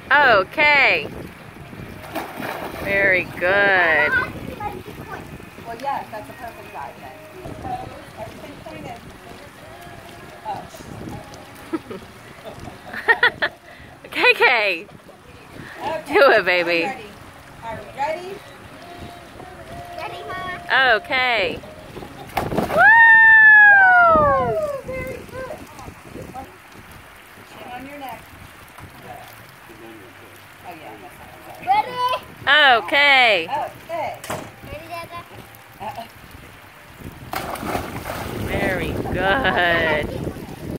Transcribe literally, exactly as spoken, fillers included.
Okay. Very good. Well, yes, that's a perfect size then. Everything pointed. K K. Okay. Do it, baby. I'm ready. Are we ready? Ready, Mama? Okay. Woo! Very good. Chin on your neck. Oh, yeah. That's not, Ready? Okay. okay. Ready, Dada? Uh-uh. Very good.